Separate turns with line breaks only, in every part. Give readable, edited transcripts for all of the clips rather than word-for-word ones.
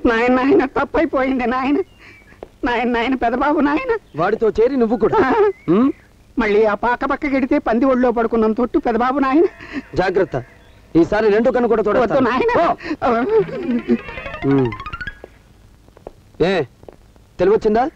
నాయన తప్పైపోయింది నాయన పెదబాబు నాయన.
వాడితో చేరి నువ్వు కూడా
మళ్ళీ ఆ పక్క గడితే పంది ఒళ్ళో పడుకున్నాం తొట్టు పెదబాబు నాయన.
జాగ్రత్త, ఈసారి 2 కన్ను కూడా తోడవద్దు
నాయన.
తెలివచ్చిందా?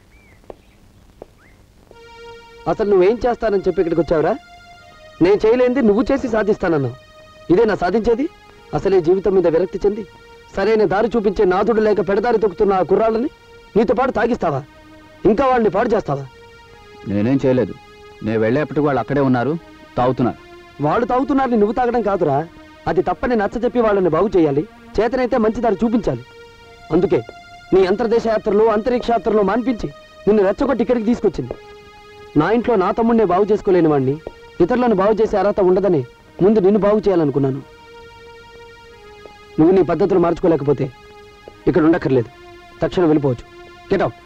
అసలు నువ్వేం చేస్తానని చెప్పి ఇక్కడికి వచ్చావురా? నేను చేయలేంది నువ్వు చేసి సాధిస్తానన్నావు. ఇదే నా సాధించేది? అసలే జీవితం మీద విరక్తి చెంది సరైన దారి చూపించే నాదుడు లేక పెడదారి తొక్కుతున్న ఆ కుర్రాళ్ళని నీతో పాటు తాగిస్తావా? ఇంకా వాళ్ళని పాడు చేస్తావా?
నేనేం చేయలేదు. నేను వెళ్ళేప్పటికి వాళ్ళు అక్కడే ఉన్నారు, తాగుతున్నారు.
వాళ్ళు తాగుతున్నారని నువ్వు తాగడం కాదురా, అది తప్పని నచ్చ చెప్పి వాళ్ళని బాగు చేయాలి, చేతనైతే మంచి దారి చూపించాలి. అందుకే నీ అంతర్దేశ యాత్రలు అంతరిక్ష యాత్రలు మాన్పించి నిన్ను రెచ్చగొట్టి ఇక్కడికి తీసుకొచ్చింది. నా ఇంట్లో నా తమ్ముడినే బాగు చేసుకోలేని వాడిని ఇతరులను బాగు చేసే అర్హత ఉండదని ముందు నిన్ను బాగు చేయాలనుకున్నాను. నువ్వు నీ పద్ధతులు మార్చుకోలేకపోతే ఇక్కడ ఉండక్కర్లేదు, తక్షణం వెళ్ళిపోవచ్చు. Get out.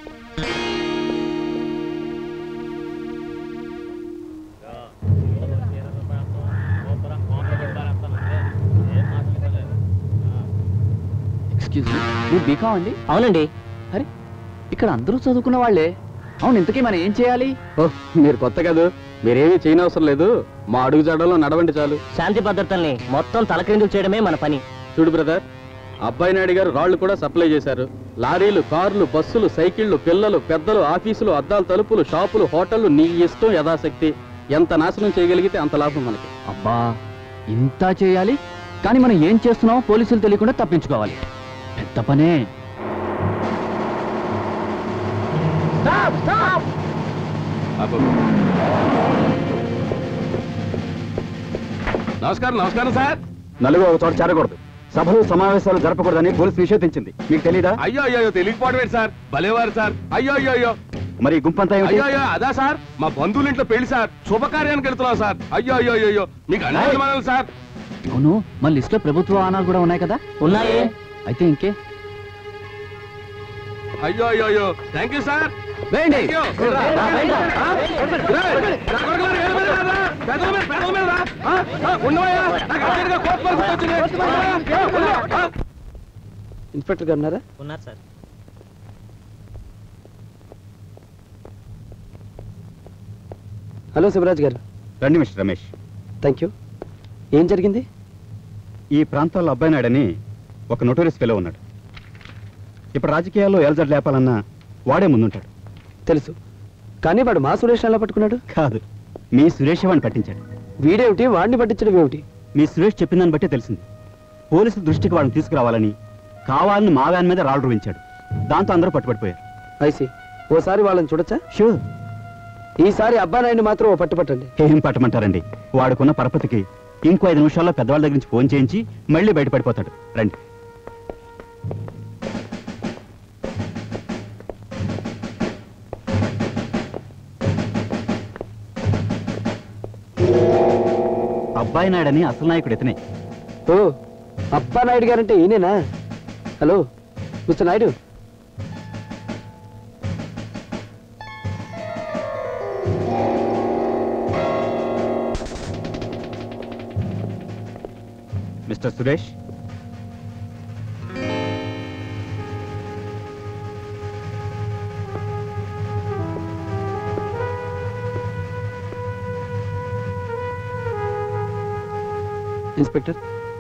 మీరు బీకాం అండి?
అవునండి.
అరే, ఇక్కడ అందరూ చదువుకున్న వాళ్ళే. అవును, ఇంతకీ మనం ఏం చేయాలి?
మీరు కొత్త కాదు, మీరేమీ చేయనవసరం లేదు. మా అడుగు జాడలో నడవండి చాలు.
శాంతి భద్రతల్ని మొత్తం తలక్రిందులు చేయడమే మన పని.
చూడు బ్రదర్, అబ్బాయి నాయుడు గారు రాళ్లు కూడా సప్లై చేశారు. లారీలు, కార్లు, బస్సులు, సైకిళ్లు, పిల్లలు, పెద్దలు, ఆఫీసులు, అద్దాలు, తలుపులు, షాపులు, హోటళ్లు, నీ ఇష్టం యథాశక్తి. ఎంత నాశనం చేయగలిగితే అంత లాభం మనకి.
అబ్బా, ఇంత చేయాలి, కానీ మనం ఏం చేస్తున్నామో పోలీసులు తెలియకుండా తప్పించుకోవాలి. పెద్ద పనే.
నమస్కారం. నమస్కారం సార్.
నలుగురు ఒక చోట చేరకూడదు, సభలు సమావేశాలు జరపకూడదని పోలీసు నిషేధించింది. మీకు తెలీదా?
అయ్యో తెలియకపోవడం సార్. భలేవారు సార్. అయ్యో
మరి గుంపంతా
అయ్యో అదా సార్, మా బంధువుల ఇంట్లో పెళ్లి సార్, శుభకార్యానికి వెళ్తున్నాం సార్. అయ్యో మీకు అన్ని సార్.
అవును, మన లిస్ట్ లో ప్రభుత్వ వాహనాలు కూడా ఉన్నాయి కదా?
ఉన్నాయి.
అయితే ఇంకే.
అయ్యో థ్యాంక్ యూ సార్.
ఇన్స్పెక్టర్ గారు ఉన్నారా?
ఉన్నారు సార్.
హలో శివరాజ్ గారు.
రండి మిస్టర్ రమేష్.
Thank you. ఏం జరిగింది?
ఈ ప్రాంతాల్లో అబ్బాయి నాయుడని ఒక నోటోరియస్ ఫెలో ఉన్నాడు. ఇప్పుడు రాజకీయాల్లో ఏల్జడ్ లేపాలన్నా వాడే ముందుంటాడు.
తెలుసు, కానీ వాడు మా సురేష్ ఎలా పట్టుకున్నాడు?
కాదు, మీ సురేష్ వాడిని పట్టించాడు.
వీడేమిటి వాడిని పట్టించడం ఏమిటి?
మీ సురేష్ చెప్పిందని బట్టే తెలిసింది. పోలీసుల దృష్టికి వాడిని తీసుకురావాలని కావాలని మా వ్యాన్ మీద రాళ్ళు రువించాడు. దాంతో అందరూ పట్టుబడిపోయారు.
ఐసి, ఓసారి వాళ్ళని చూడొచ్చా?
షూర్.
ఈసారి అబ్బానాయుడిని మాత్రం ఓ పట్టుపట్టండి.
ఏం పట్టమంటారండి, వాడుకున్న పరపతికి ఇంకో 5 నిమిషాల్లో పెద్దవాళ్ళ దగ్గర నుంచి ఫోన్ చేయించి మళ్ళీ బయటపడిపోతాడు. రండి. అబ్బాయి నాయుడని అసలు నాయకుడు ఇతనే.
ఓ, అబ్బానాయుడు గారంటే ఈయనేనా? Hello mister Naidu.
Mister Suresh,
inspector,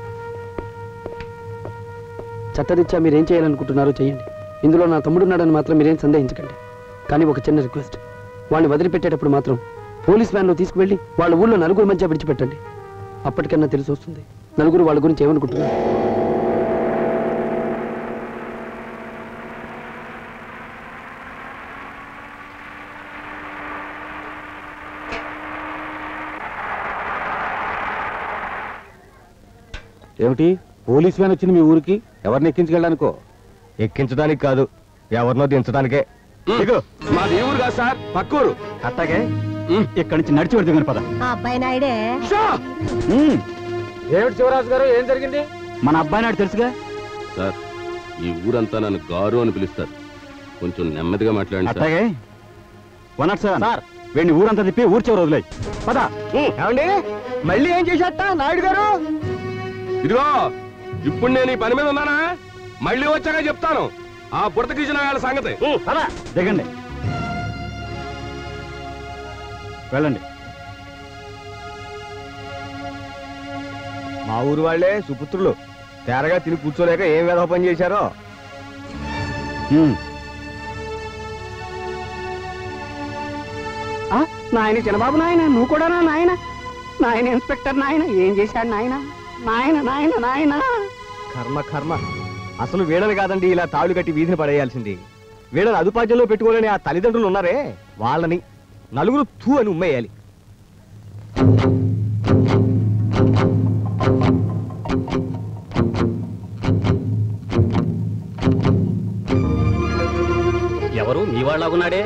చట్టరీత్యా మీరేం చేయాలనుకుంటున్నారో చేయండి. ఇందులో నా తమ్ముడున్నాడని మాత్రం మీరేం సందేహించకండి. కానీ ఒక చిన్న రిక్వెస్ట్, వాడిని వదిలిపెట్టేటప్పుడు మాత్రం పోలీస్ వ్యాన్లో తీసుకువెళ్ళి వాళ్ళ ఊళ్ళో నలుగురు మధ్య విడిచిపెట్టండి. అప్పటికన్నా తెలిసి వస్తుంది నలుగురు వాళ్ళ గురించి ఏమనుకుంటున్నారు.
ఏమిటి పోలీస్ వ్యాన్ వచ్చింది మీ ఊరికి? ఎవరిని ఎక్కించుకెళ్ళడానికో? ఎక్కించడానికి కాదు, ఎవరినో దించడానికే. మాది ఊరు కాదు సార్, పక్కూరు.
అట్టాగే ఇక్కడి నుంచి నడిచి పెడుతుంది పద.
అబ్బాయి నాయుడే.
ఏమిటి శివరాజు గారు, ఏం జరిగింది?
మన అబ్బాయి నాయుడు తెలుసుగా
సార్. ఈ ఊరంతా నన్ను గారు అని పిలుస్తారు, కొంచెం నెమ్మదిగా మాట్లాడండి.
అట్టాగే 107 సార్, వీడిని ఊరంతా తిప్పి ఊరు చివరి వదిలేయి. పద.
ఏమండి, మళ్ళీ ఏం చేశాట నాయుడు గారు? ఇదిగో ఇప్పుడు నేను ఈ పని మీద ఉన్నానా?
మళ్ళీ వచ్చాక చెప్తాను ఆ బుడత గీసిన వాళ్ళ సంగతి.
దిగండి, వెళ్ళండి.
మా ఊరు వాళ్లే సుపుత్రులు తేరగా తిని కూర్చోలేక ఏం వేద పని చేశారో.
నాయన చిన్నబాబు నాయన, నువ్వు కూడా నాయన. నాయన ఇన్స్పెక్టర్ నాయన, ఏం చేశాడు నాయన? నాయన నాయన నాయన.
కర్మ కర్మ. అసలు వీళ్ళని కాదండి ఇలా తాళు కట్టి వీధిని పడేయాల్సింది. వీళ్ళని అదుపాద్యంలో పెట్టుకోలేని ఆ తల్లిదండ్రులు ఉన్నారే, వాళ్ళని నలుగురు తూ అని ఉమ్మేయాలి.
ఎవరు మీ వాళ్ళగున్నాడే?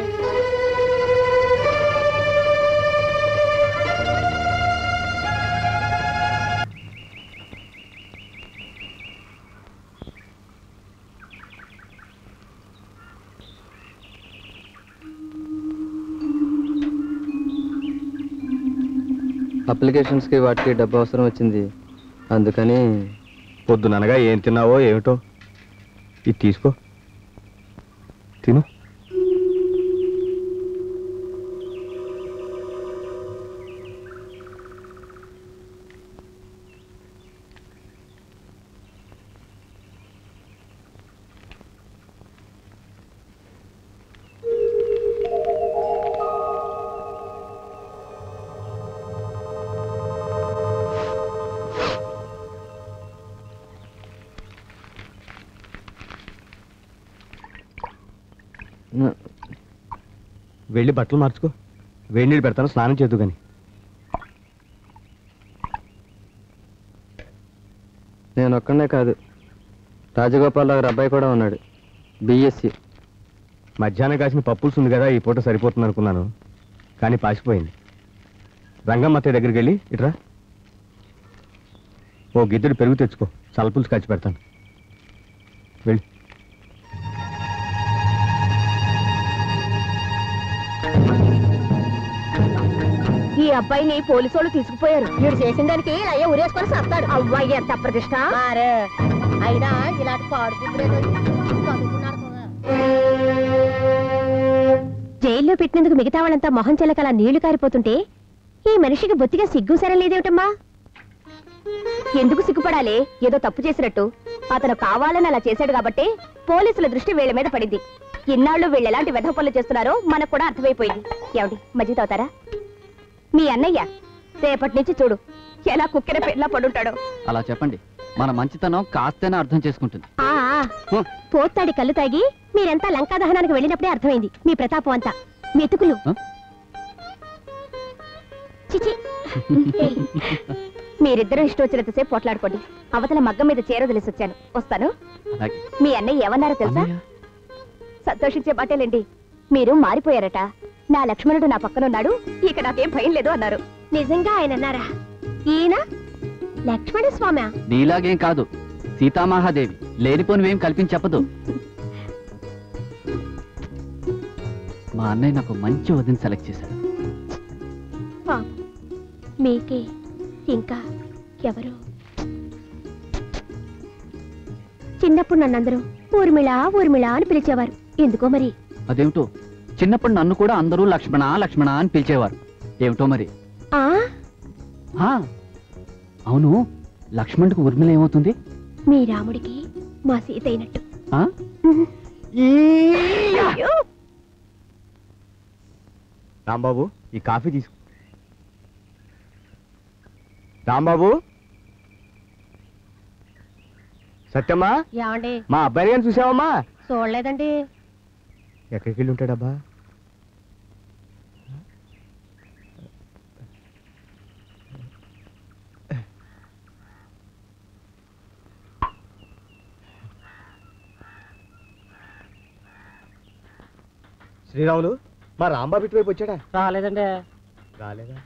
అప్లికేషన్స్కి వాటికి డబ్బు అవసరం వచ్చింది, అందుకని.
పొద్దుననగా ఏం తిన్నావో ఏమిటో, ఇది తీసుకో తిను. వెళ్ళి బట్టలు మార్చుకో, వేడి నీళ్ళు పెడతాను, స్నానం చేద్దు కానీ.
నేను ఒక్కడే కాదు, రాజగోపాల్ గారి అబ్బాయి కూడా ఉన్నాడు, బిఎస్సి.
మధ్యాహ్నం కాసిన పప్పులుసు ఉంది కదా, ఈ పూట సరిపోతుంది అనుకున్నాను, కానీ పాసిపోయింది. రంగమ్మత్తయ్య దగ్గరికి వెళ్ళి ఇట్రా, ఓ గిద్దెడు పెరుగు తెచ్చుకో, చల్లపులుసు కాచి పెడతాను. వెళ్ళి.
ఈ అబ్బాయిని పోలీసు వాళ్ళు తీసుకుపోయారు. వీడు చేసిన దానికి అయ్యా ఉరేసుకొని సత్తాడు. అవ్వాయి ఎంత అప్రతిష్ట. అయినా ఇలాంటి జైల్లో పెట్టినందుకు మిగతా వాళ్ళంతా మొహం చెల్లకలా నీళ్లు కారిపోతుంటే ఈ మనిషికి బొత్తిగా సిగ్గు సరం లేదేమిటమ్మా? ఎందుకు సిగ్గుపడాలి? ఏదో తప్పు చేసినట్టు. అతను కావాలని అలా చేశాడు కాబట్టి పోలీసుల దృష్టి వీళ్ళ మీద పడింది. ఇన్నాళ్ళు వీళ్ళు ఎలాంటి వెధవ పనులు చేస్తున్నారో మనకు కూడా అర్థమైపోయింది. ఏమండి మజ్జిగ తాగుతారా? మీ అన్నయ్య రేపటి నుంచి చూడు ఎలా కుక్కెర పెళ్ళ పడుంటాడో.
అలా చెప్పండి, మన మంచితనం కాస్తేనే అర్థం చేసుకుంటుంది.
పోతాడి కళ్ళు తాగి మీరంతా లంకా దహనానికి వెళ్ళినప్పుడే అర్థమైంది మీ ప్రతాపం అంతా. మెతుకులు చిచి. మీరిద్దరూ ఇష్టం వచ్చినంతసేపు పోట్లాడుకోండి. అవతల మగ్గం మీద చేరొదిలేసి వచ్చాను. వస్తాను. మీ అన్నయ్య ఏమన్నారో తెలుసా? సంతోషించే మాటేలేండి. మీరు మారిపోయారట. నా లక్ష్మణుడు నా పక్కనున్నాడు, ఇక నాకేం భయం లేదు అన్నారు. నిజంగా ఆయన అన్నారా? ఈయన లక్ష్మణ స్వామి?
నీలాగేం కాదు, సీతామహాదేవి. లేనిపోనివేం కల్పించి చెప్పదు. మా అన్నయ్య నాకు మంచి వదిన సెలెక్ట్ చేశాడు.
మీకే ఇంకా ఎవరు? చిన్నప్పుడు నన్నందరూ ఊర్మిళ ఊర్మిళ అని పిలిచేవారు. ఎందుకో మరి.
అదేమిటో, చిన్నప్పుడు నన్ను కూడా అందరూ లక్ష్మణ లక్ష్మణ అని పిలిచేవారు. ఏమిటో మరి. అవును, లక్ష్మణుడికి ఊర్మిళ ఏమవుతుంది?
మీ రాముడికి మా సీత అయినట్టు.
రాంబాబు, ఈ కాఫీ తీసుకో. రాంబాబు. సత్యమ్మా,
ఏమండి?
మా అబ్బాయిని కానీ చూసావమ్మా?
చూడలేదండి.
ఎక్కడికి వెళ్ళి ఉంటాడబ్బా? శ్రీరాములు, మా రాంబాబు ఇటువైపు వచ్చాడా?
రాలేదండి.
రాలేదా?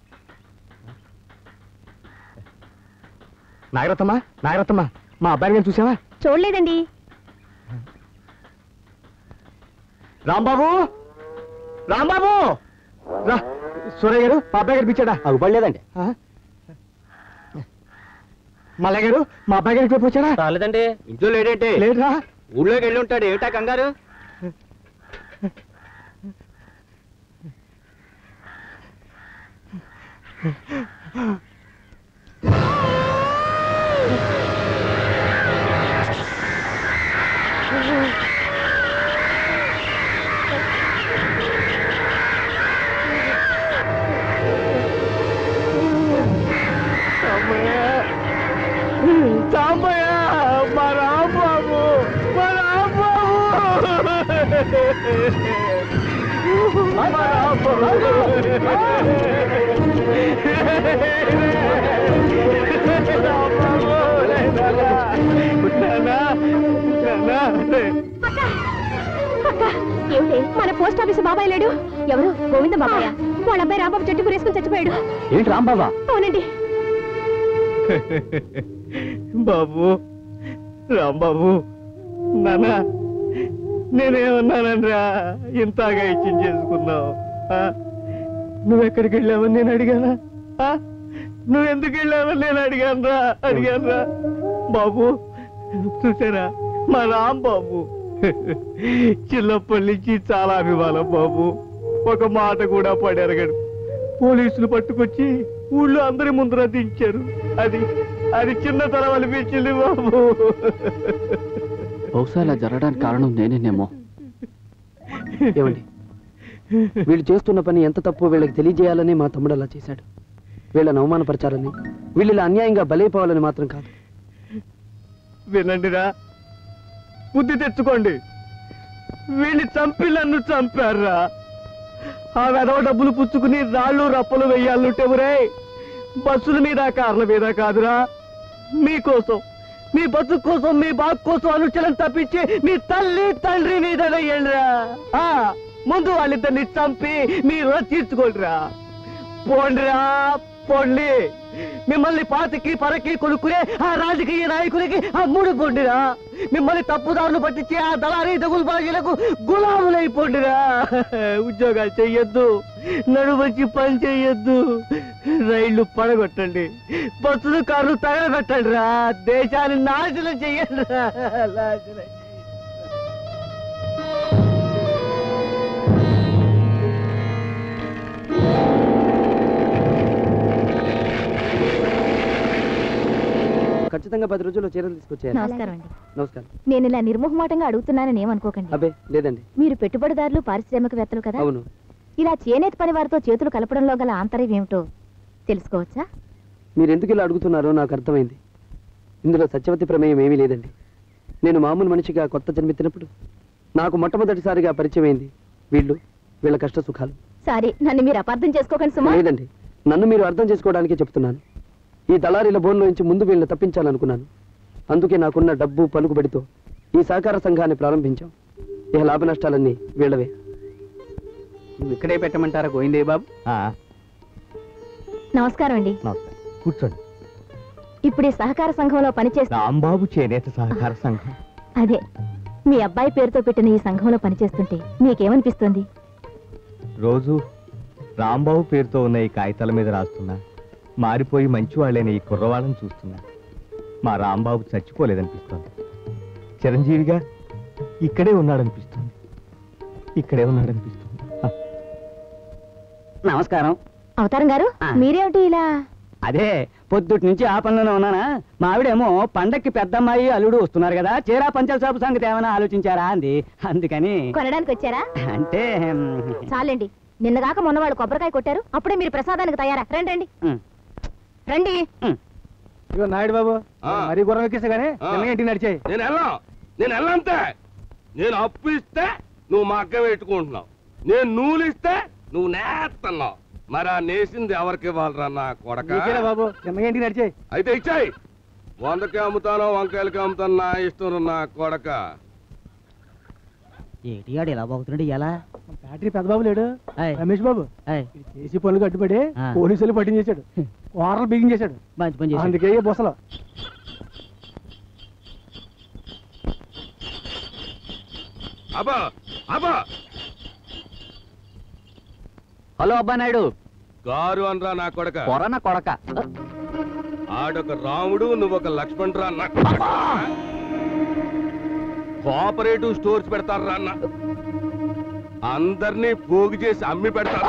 నాగరత్తమ్మా, నాగరత్తమ్మా, మా అబ్బాయిని కానీ చూసావా?
చూడలేదండి.
రాంబాబు, రాంబాబు, రా. సూరయ్య గారు, మా అబ్బాయి కనిపించాడా? అగుపడలేదండి. మల్లయ్య గారు మా అబ్బాయి గారికి రేపు వచ్చాడా?
రాలేదండి. ఇంట్లో లేడేంటి?
లేదురా.
ఊళ్ళోకి వెళ్ళి ఉంటాడు. ఏమిటా కంగారు?
సాంబయ్య మా రాంబాబు, మా రాంబాబు, మా
ఏమిటి మన పోస్ట్ ఆఫీస్ బాబాయ్ లేడు? ఎవరు? గోవింద బాబాయ్. వాళ్ళ అబ్బాయి రాంబాబు చెట్టు కురేసుకుని చచ్చిపోయాడు.
ఏంటి రాంబాబా?
అవునండి.
బాబు, రాంబాబు, నాన్న నేనేమన్నానరా ఇంతగా ఇచ్చించేసుకున్నావు? నువ్వెక్కడికి వెళ్ళావని నేను అడిగానా? నువ్వెందుకు వెళ్ళావని నేను అడిగానురా బాబు. చూసారా మా రాంబాబు చిన్నప్పటి నుంచి చాలా అభిమానం బాబు. ఒక మాట కూడా పడెరగడు. పోలీసులు పట్టుకొచ్చి ఊళ్ళో అందరి ముందర దించారు. అది చిన్నతనం అనిపించింది బాబు.
బహుశా ఇలా జరగడానికి కారణం నేనేనేమో.
ఏమండి, వీళ్ళు చేస్తున్న పని ఎంత తప్పు వీళ్ళకి తెలియజేయాలని మా తమ్ముడు అలా చేశాడు. వీళ్ళని అవమానపరచాలని, వీళ్ళు ఇలా అన్యాయంగా బలైపోవాలని మాత్రం కాదు.
వినండిరా, బుద్ధి తెచ్చుకోండి. వీళ్ళని చంపి నన్ను చంపారా? ఆ వెధవ డబ్బులు పుచ్చుకుని రాళ్ళు రప్పలు వెయ్యాలంటే ఊరే బస్సుల మీద కార్ల మీద కాదురా, మీకోసం, మీ బతుకు కోసం, మీ బాగు కోసం అనుచరం తప్పించి మీ తల్లి తండ్రి మీద వెయ్యండిరా. ముందు వాళ్ళిద్దరిని చంపి మీరు తీర్చుకోండిరా. పోండిరా, పోండి. మిమ్మల్ని పాతికి పరకి కొనుక్కునే ఆ రాజకీయ నాయకులకి అమ్ముడు పోండిరా. మిమ్మల్ని తప్పుదారులు పట్టించి ఆ దళారీ దగులు బాజీలకు గులాములైపోండిరా. ఉద్యోగాలు చెయ్యొద్దు, నడుమొచ్చి పని చెయ్యొద్దు, రైళ్లు పడగొట్టండి, బస్సులు కార్లు తగలబెట్టండి రా. దేశాన్ని నాశనం చెయ్యండి రా, నాశనం.
ఖచ్చితంగా 10 రోజుల్లో చీరలు తీసుకొచ్చారు.
నమస్కారం అండి.
నమస్కారం.
నేను ఇలా నిర్మోహమాటంగా అడుగుతున్నానని ఏమనుకోకండి.
అబ్బే లేదండి.
మీరు పెట్టుబడిదారులు, పారిశ్రామికవేత్తలు కదా?
అవును.
ఇలా చేనేత పని వారితో చేతులు కలపడంలో గల ఆంతర్యం ఏమిటో తెలుసుకోవచ్చా?
మీరు ఎందుకు ఇలా అడుగుతున్నారో నాకు అర్థమైంది. ఇందులో సత్యవతి ప్రమేయం ఏమీ లేదండి. నేను మామూలు మనిషిగా కొత్త జన్మెత్తినప్పుడు నాకు మొట్టమొదటిసారిగా పరిచయం అయింది వీళ్ళ కష్ట సుఖాలు.
సారీ, నన్ను మీరు అపార్థం చేసుకోకండి సుమా.
లేదండి, నన్ను మీరు అర్థం చేసుకోవడానికే చెప్తున్నాను. ఈ దళారీల బోన్లోంచి ముందు వీళ్ళని తప్పించాలనుకున్నాను. అందుకే నాకున్న డబ్బు పలుకుబడితో ఈ సహకార సంఘాన్ని ప్రారంభించాం. ఇక లాభ నష్టాలన్నీ వీళ్ళవే.
నువ్వు ఇక్కడే పెట్టమంటారా గోవిందయ్య బాబు?
నమస్కారం అండి.
కూర్చోండి.
ఇప్పుడు ఈ సహకార సంఘంలో పనిచేస్తా.
రాంబాబు చేనేత సహకార సంఘం.
అదే, మీ అబ్బాయి పేరుతో పెట్టిన ఈ సంఘంలో పనిచేస్తుంటే మీకేమనిపిస్తుంది?
రోజు రాంబాబు పేరుతో ఉన్న ఈ కాగితాల మీద రాస్తున్నా, మారిపోయి మంచి వాళ్ళైన ఈ కుర్రవాళ్ళని చూస్తున్నా. మా రాంబాబు చచ్చిపోలేదనిపిస్తోంది. చిరంజీవిగా ఇక్కడే ఉన్నాడనిపిస్తుంది.
నమస్కారం.
అవతారం గారు, మీరేమిటి ఇలా?
అదే పొద్దుటి నుంచి ఆ పనిలోనే ఉన్నానా. మా ఆవిడేమో పండక్కి పెద్దమ్మాయి అల్లుడు వస్తున్నారు కదా, చీరా పంచల షాపు సంగతి ఏమైనా ఆలోచించారా అంది. అందుకని
కొనడానికి వచ్చారా?
అంటే
చాలండి, నిన్నగాక మొన్న వాళ్ళు కొబ్బరికాయ కొట్టారు, అప్పుడే మీరు ప్రసాదానికి తయారా? రండి రండి రండి.
ఇగో నాయుడు బాబు, మరీ గుర్రం ఎక్కిస్తే గానీ ఇంటికి నడిచాయి.
నేను వెళ్ళంతే. నేను అప్పు ఇస్తే నువ్వు మా అక్క పెట్టుకుంటున్నావు, నేను నూలు ఇస్తే నువ్వు నేస్తున్నావు. మరి ఆ నేసింది ఎవరికి ఇవ్వాలరా నా కొడక?
బాబు ఇంటికి నడిచాయి.
అయితే ఇచ్చాయి. 100కి అమ్ముతానో వంకాయలకి అమ్ముతాను, నా ఇష్టం నా కొడక.
ఏంటి ఆడు ఎలా బాగుతున్నాడు? ఎలా
బ్యాటరీ పెద్దబాబు లేడు, రమేష్ బాబు చేసి పనులు కట్టుబడి పోలీసులు పట్టించేశాడు, కూరలు బిగించేశాడు.
మంచి పని చేశాడు.
అందుకే బొసలు.
అబ్బా అబ్బా,
హలో అబ్బా నాయుడు.
గారు అనరా నా కొడక.
కొరన కొడక.
ఆడొక రాముడు నువ్వొక లక్ష్మణ్ రా అన్న కోఆపరేటివ్ స్టోర్స్ పెడతారా అన్న అందరినీ పోగు చేసి అమ్మి పెడతారు